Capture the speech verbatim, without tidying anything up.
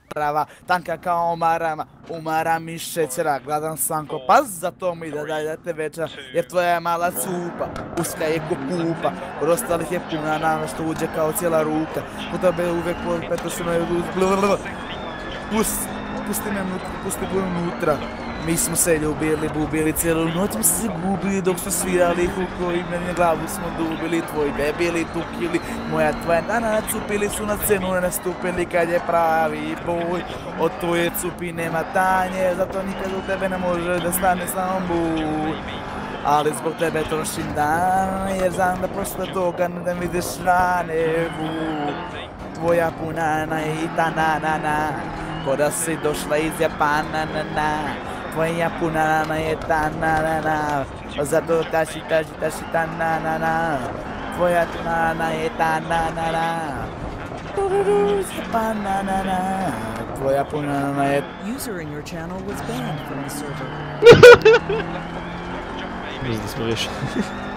prava, tanka kao marama, umaram iz šećera, gledam slanko, pas za to mi da daj da te večera, jer tvoja je mala cupa, uska je ko pupa, od ostalih je puna nama što uđe kao cijela ruka, u tebe uvek petošeno je blablabla. Pusti, pusti me unutra, pusti me unutra. Mi smo se ljubili, bubili cijelu noć, mi smo se gubili dok smo svirali huko i meni glavu smo dubili, tvoji debili tukili, moja tvoja dana nacupili su na scenu, ne nastupili kad je pravi boj, od tvoje cupi nema tanje, zato nikad u tebe ne može da stane samo buj. Ali zbog tebe trošim dan, jer znam da posle toga ne vidiš rane vuk. Tvoja punana je i ta na na na, ko da si došla iz Japana na na. Tvoja punana je ta na na na, zato taši taši taši ta na na na. Tvoja punana je ta na na na, pa na na na. Tvoja punana je... User in your channel was banned from the server. Mislim da smo riješili.